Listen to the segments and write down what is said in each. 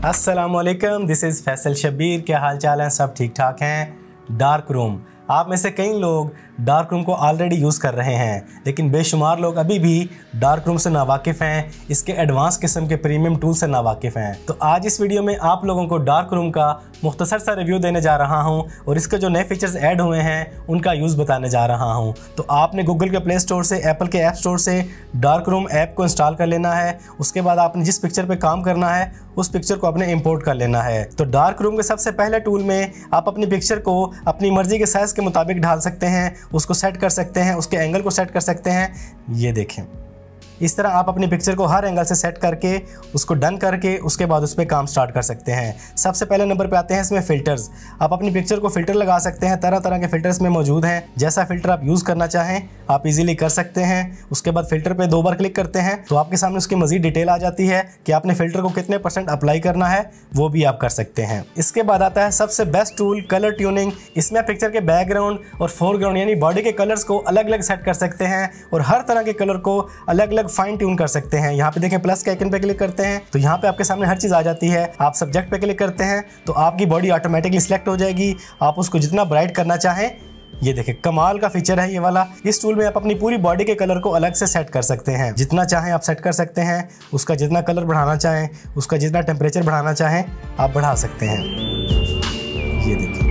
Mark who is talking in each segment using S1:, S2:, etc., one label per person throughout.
S1: अस्सलामुअलैकुम, this is Faisal Shabbir. क्या हाल चाल है? सब ठीक ठाक हैं। डार्क रूम, आप में से कई लोग डार्क रूम को ऑलरेडी यूज़ कर रहे हैं, लेकिन बेशुमार लोग अभी भी डार्क रूम से नावाकिफ़ हैं, इसके एडवांस किस्म के प्रीमियम टूल से नावाकिफ़ हैं। तो आज इस वीडियो में आप लोगों को डार्क रूम का मुख्तसर सा रिव्यू देने जा रहा हूं और इसके जो नए फीचर्स ऐड हुए हैं उनका यूज़ बताने जा रहा हूं। तो आपने गूगल के प्ले स्टोर से, एप्पल के ऐप स्टोर से डार्क रूम ऐप को इंस्टॉल कर लेना है। उसके बाद आपने जिस पिक्चर पे काम करना है उस पिक्चर को आपने इंपोर्ट कर लेना है। तो डार्क रूम के सबसे पहले टूल में आप अपनी पिक्चर को अपनी मर्ज़ी के साइज़ के मुताबिक ढाल सकते हैं, उसको सेट कर सकते हैं, उसके एंगल को सेट कर सकते हैं। ये देखें, इस तरह आप अपनी पिक्चर को हर एंगल से सेट करके उसको डन करके उसके बाद उस पर काम स्टार्ट कर सकते हैं। सबसे पहले नंबर पे आते हैं इसमें फ़िल्टर्स। आप अपनी पिक्चर को फ़िल्टर लगा सकते हैं, तरह तरह के फ़िल्टर्स में मौजूद हैं। जैसा फ़िल्टर आप यूज़ करना चाहें आप इजीली कर सकते हैं। उसके बाद फ़िल्टर पे 2 बार क्लिक करते हैं तो आपके सामने उसकी मज़ीद डिटेल आ जाती है कि आपने फ़िल्टर को कितने % अप्लाई करना है, वो भी आप कर सकते हैं। इसके बाद आता है सबसे बेस्ट टूल, कलर ट्यूनिंग। इसमें पिक्चर के बैकग्राउंड और फोरग्राउंड यानी बॉडी के कलर्स को अलग अलग सेट कर सकते हैं और हर तरह के कलर को अलग अलग फाइन ट्यून कर सकते हैं। यहाँ पे देखें, प्लस के आइकन पे क्लिक करते हैं तो यहाँ पे आपके सामने हर चीज़ आ जाती है। आप सब्जेक्ट पे क्लिक करते हैं तो आपकी बॉडी ऑटोमेटिकली सिलेक्ट हो जाएगी। आप उसको जितना ब्राइट करना चाहें, ये देखें कमाल का फीचर है ये वाला। इस टूल में आप अपनी पूरी बॉडी के कलर को अलग से सेट कर सकते हैं, जितना चाहें आप सेट कर सकते हैं। उसका जितना कलर बढ़ाना चाहें, उसका जितना टेम्परेचर बढ़ाना चाहें आप बढ़ा सकते हैं। ये देखिए,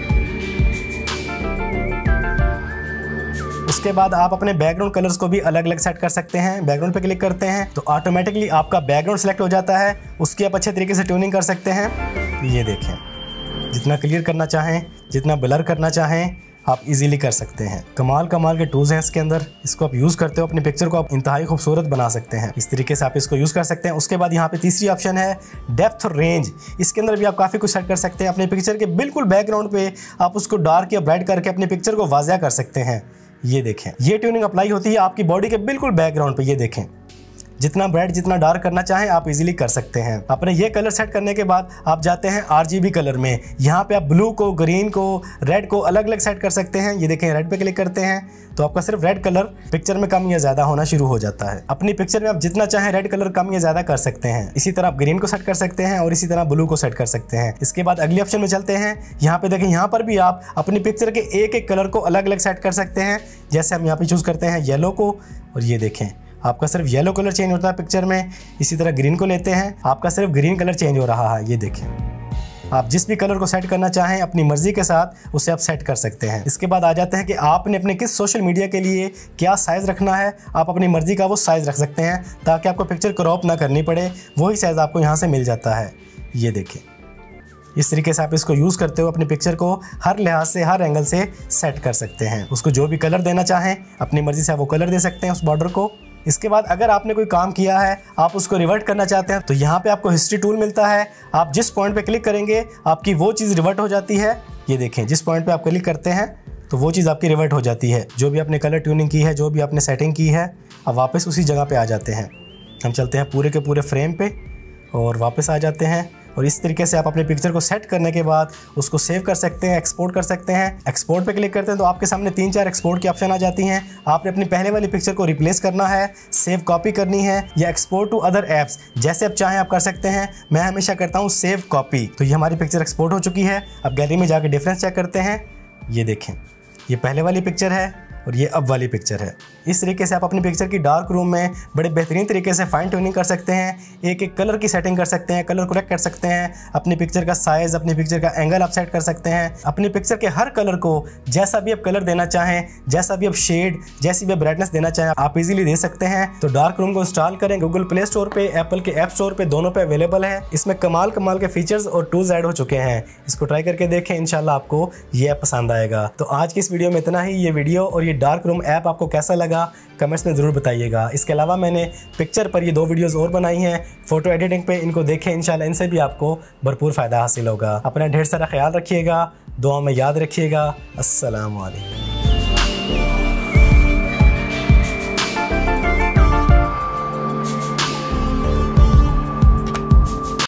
S1: उसके बाद आप अपने बैकग्राउंड कलर्स को भी अलग अलग सेट कर सकते हैं। बैकग्राउंड पे क्लिक करते हैं तो ऑटोमेटिकली आपका बैकग्राउंड सेलेक्ट हो जाता है, उसकी आप अच्छे तरीके से ट्यूनिंग कर सकते हैं। ये देखें, जितना क्लियर करना चाहें, जितना ब्लर करना चाहें आप इजीली कर सकते हैं। कमाल के टूल्स हैं इसके अंदर। इसको आप यूज़ करते हो अपनी पिक्चर को आप इंतहाई खूबसूरत बना सकते हैं। इस तरीके से आप इसको यूज़ कर सकते हैं। उसके बाद यहाँ पे तीसरी ऑप्शन है डेप्थ रेंज। इसके अंदर भी आप काफ़ी कुछ सेट कर सकते हैं। अपने पिक्चर के बिल्कुल बैकग्राउंड पे आप उसको डार्क या ब्राइट करके अपनी पिक्चर को वाज़िया कर सकते हैं। ये देखें, ये ट्यूनिंग अप्लाई होती है आपकी बॉडी के बिल्कुल बैकग्राउंड पे। ये देखें, जितना ब्राइट जितना डार्क करना चाहें आप इजीली कर सकते हैं। अपने ये कलर सेट करने के बाद आप जाते हैं RGB कलर में। यहाँ पे आप ब्लू को, ग्रीन को, रेड को अलग अलग सेट कर सकते हैं। ये देखें, रेड पे क्लिक करते हैं तो आपका सिर्फ रेड कलर पिक्चर में कम या ज़्यादा होना शुरू हो जाता है। अपनी पिक्चर में आप जितना चाहें रेड कलर कम या ज़्यादा कर सकते हैं। इसी तरह आप ग्रीन को सेट कर सकते हैं और इसी तरह ब्लू को सेट कर सकते हैं। इसके बाद अगली ऑप्शन में चलते हैं। यहाँ पे देखें, यहाँ पर भी आप अपनी पिक्चर के एक एक कलर को अलग अलग सेट कर सकते हैं। जैसे हम यहाँ पे चूज़ करते हैं येलो को, और ये देखें आपका सिर्फ येलो कलर चेंज होता है पिक्चर में। इसी तरह ग्रीन को लेते हैं, आपका सिर्फ ग्रीन कलर चेंज हो रहा है। ये देखें, आप जिस भी कलर को सेट करना चाहें अपनी मर्जी के साथ उसे आप सेट कर सकते हैं। इसके बाद आ जाते हैं कि आपने अपने किस सोशल मीडिया के लिए क्या साइज़ रखना है। आप अपनी मर्जी का वो साइज़ रख सकते हैं ताकि आपको पिक्चर क्रॉप ना करनी पड़े, वही साइज़ आपको यहाँ से मिल जाता है। ये देखें, इस तरीके से आप इसको यूज़ करते हो अपनी पिक्चर को हर लिहाज से, हर एंगल से सेट कर सकते हैं। उसको जो भी कलर देना चाहें अपनी मर्जी से आप वो कलर दे सकते हैं उस बॉर्डर को। इसके बाद अगर आपने कोई काम किया है आप उसको रिवर्ट करना चाहते हैं तो यहाँ पे आपको हिस्ट्री टूल मिलता है। आप जिस पॉइंट पे क्लिक करेंगे आपकी वो चीज़ रिवर्ट हो जाती है। ये देखें, जिस पॉइंट पे आप क्लिक करते हैं तो वो चीज़ आपकी रिवर्ट हो जाती है। जो भी आपने कलर ट्यूनिंग की है, जो भी आपने सेटिंग की है, अब वापस उसी जगह पे आ जाते हैं। हम चलते हैं पूरे के पूरे फ्रेम पे और वापस आ जाते हैं। और इस तरीके से आप अपने पिक्चर को सेट करने के बाद उसको सेव कर सकते हैं, एक्सपोर्ट कर सकते हैं। एक्सपोर्ट पे क्लिक करते हैं तो आपके सामने 3-4 एक्सपोर्ट की ऑप्शन आ जाती हैं। आपने अपनी पहले वाली पिक्चर को रिप्लेस करना है, सेव कॉपी करनी है या एक्सपोर्ट टू अदर ऐप्स, जैसे आप चाहें आप कर सकते हैं। मैं हमेशा करता हूँ सेव कॉपी। तो ये हमारी पिक्चर एक्सपोर्ट हो चुकी है। अब गैलरी में जाकर डिफरेंस चेक करते हैं। ये देखें, ये पहले वाली पिक्चर है और ये अब वाली पिक्चर है। इस तरीके से आप अपनी पिक्चर की डार्क रूम में बड़े बेहतरीन तरीके से फाइन ट्यूनिंग कर सकते हैं। एक एक कलर की सेटिंग कर सकते हैं, कलर करेक्ट कर सकते हैं। अपनी पिक्चर का साइज़, अपनी पिक्चर का एंगल आप सेट कर सकते हैं। अपनी पिक्चर के हर कलर को जैसा भी आप कलर देना चाहें, जैसा भी आप शेड, जैसी भी ब्राइटनेस देना चाहें आप इजीली दे सकते हैं। तो डार्क रूम को इंस्टॉल करें। गूगल प्ले स्टोर पे, एप्पल के ऐप स्टोर पे, दोनों पे अवेलेबल है। इसमें कमाल के फीचर्स और टूल्स ऐड हो चुके हैं। इसको ट्राई करके देखें, इंशाल्लाह आपको ये ऐप पसंद आएगा। तो आज की इस वीडियो में इतना ही। ये वीडियो और ये डार्क रूम ऐप आपको कैसा लगा कमेंट्स में ज़रूर बताइएगा। इसके अलावा मैंने पिक्चर पर ये 2 वीडियोज़ और बनाई हैं फ़ोटो एडिटिंग पे, इनको देखें, इंशाल्लाह इनसे भी आपको भरपूर फ़ायदा हासिल होगा। अपना ढेर सारा ख्याल रखिएगा, दुआ में याद रखिएगा। अस्सलाम वालेकुम।